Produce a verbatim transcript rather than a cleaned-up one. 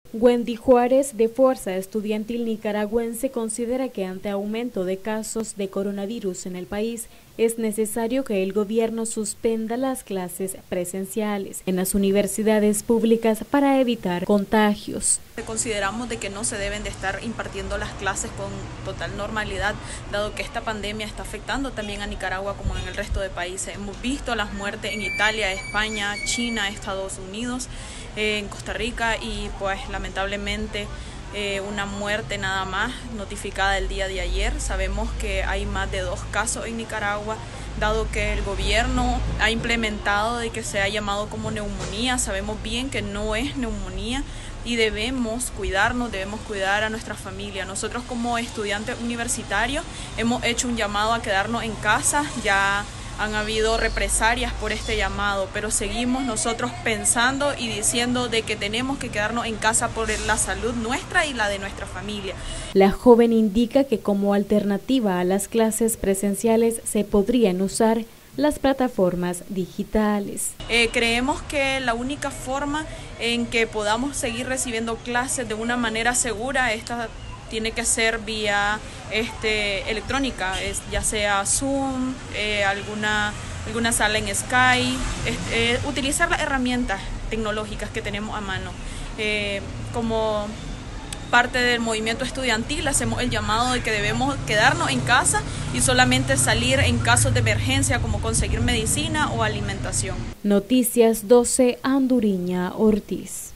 Wendy Juárez, de Fuerza Estudiantil Nicaragüense, considera que ante aumento de casos de coronavirus en el país, es necesario que el gobierno suspenda las clases presenciales en las universidades públicas para evitar contagios. Consideramos de que no se deben de estar impartiendo las clases con total normalidad, dado que esta pandemia está afectando también a Nicaragua como en el resto de países. Hemos visto las muertes en Italia, España, China, Estados Unidos, eh, en Costa Rica y pues lamentablemente eh, una muerte nada más notificada el día de ayer. Sabemos que hay más de dos casos en Nicaragua, dado que el gobierno ha implementado de que se ha llamado como neumonía. Sabemos bien que no es neumonía y debemos cuidarnos, debemos cuidar a nuestra familia. Nosotros como estudiantes universitarios hemos hecho un llamado a quedarnos en casa. Ya han habido represalias por este llamado, pero seguimos nosotros pensando y diciendo de que tenemos que quedarnos en casa por la salud nuestra y la de nuestra familia. La joven indica que como alternativa a las clases presenciales se podrían usar las plataformas digitales. Eh, creemos que la única forma en que podamos seguir recibiendo clases de una manera segura, esta tiene que ser vía este, electrónica, es, ya sea Zoom, eh, alguna, alguna sala en Skype, este, eh, utilizar las herramientas tecnológicas que tenemos a mano. Eh, como parte del movimiento estudiantil hacemos el llamado de que debemos quedarnos en casa y solamente salir en casos de emergencia como conseguir medicina o alimentación. Noticias doce, Anduriña Ortiz.